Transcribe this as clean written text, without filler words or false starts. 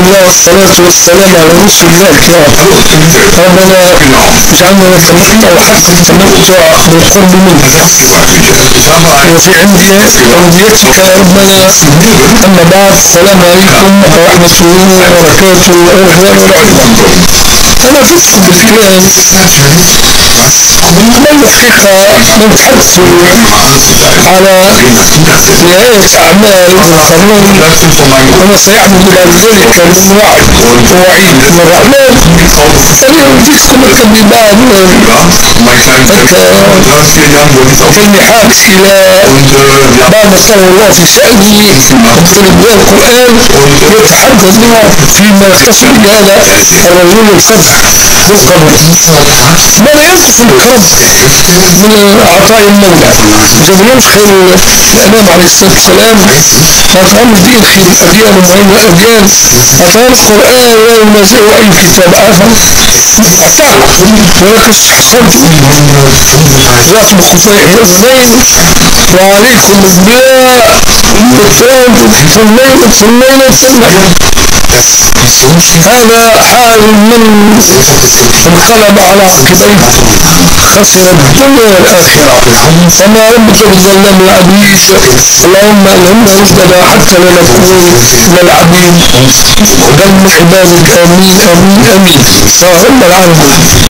الله والصلاة والسلام على رسول الله الكرام. ربنا اجعلنا نتمتع حق التمتع بالقرب منك وفي عنديتك يا ربنا. أما بعد، السلام عليكم ورحمة الله وبركاته ورضوان ورحمة. أنا فزت بالكلام من الحقيقة نتحدث على نهاية أعمال القانون، ونستعمل إلى ذلك من وعد ووعيد من الرحمن. اليوم جئتكم بعد تلميحات إلى بعض قول الله في شأنه وتنبيه القرآن يتحدث فيما يختص بهذا الرجل الفتح بالقبر. ماذا ينقص الكرم من عطاء المولى؟ جبروش خير الأنام عليه الصلاة والسلام، وأطعم الدين خير الأديان وعين الأديان، أطعم القرآن لا ينازع أي كتاب آخر أعطاه، ولكن استحصلت ذات الخطيئة الاثنين وعليكم بالله والتوب في الليلة هذا حال من انقلب على عقبيه خسر الدنيا والآخرة. وما ربك بالظلام العبيد، اللهم ألهمنا رشدنا حتى لا نكون من العبيد، بل من عبادك. آمين آمين آمين يا رب العالمين.